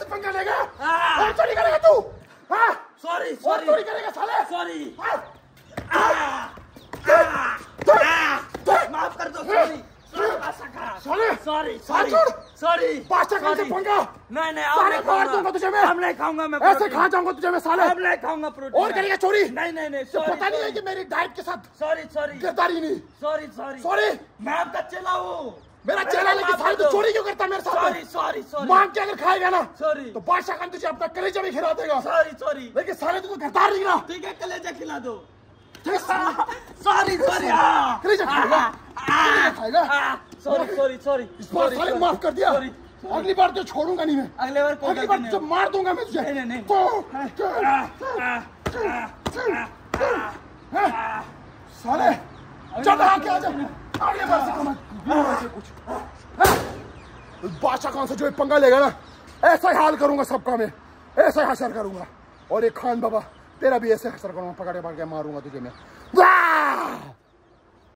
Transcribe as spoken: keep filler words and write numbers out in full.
पंगा लेगा और चोरी करेगा तू? हाँ सॉरी और सॉरी चोरी करेगा साले? सॉरी माफ कर दो सॉरी साले सॉरी सॉरी सॉरी बादशाह खान से पंगा नहीं नहीं सारे मार दूंगा तुझे मैं। अब नहीं खाऊंगा मैं ऐसे खा जाऊंगा तुझे मैं साले। अब नहीं खाऊंगा प्रोटीन और करेगा चोरी? नहीं नहीं नहीं तो पता नहीं है कि मेरी डाइट के साथ सॉरी सॉरी गिरदारी नहीं। सॉरी सॉरी सॉरी मैं आपका चेला हूँ। मेरा चेला लेकिन साले तू चोरी क्यों करता है मेरे साथ? सॉरी सॉरी सॉरी मांग के अगर खाएगा ना सॉरी तो बादशाह खान तुझे अपना कलेजा भी खिला देगा। सॉरी सॉरी लेकिन साले तू तो गद्दार निकला। ठीक है कलेजा खिला दो। सॉरी सॉरी कलेजा खाएगा खाएगा सॉरी सॉरी सॉरी इस बार साले माफ कर दिया। अगली बार तो छोड़ूंगा नहीं मैं। अगले बार कोई अगली बार तो मार दूंगा मैं तुझे। नहीं नहीं साले चल आके आ जा। अगले बार से कम कुछ बादशाह खान से जो पंगा लेगा ना ऐसा ही हाल करूंगा सबका मैं। ऐसा ही हशर करूंगा। और एक खान बाबा तेरा भी ऐसे हशर करूंगा। पकड़े पकड़ के मारूंगा तुझे मैं।